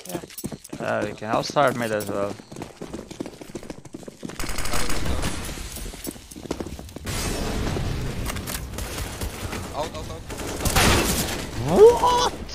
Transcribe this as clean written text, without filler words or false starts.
We can. I'll start mid as well. Out. What?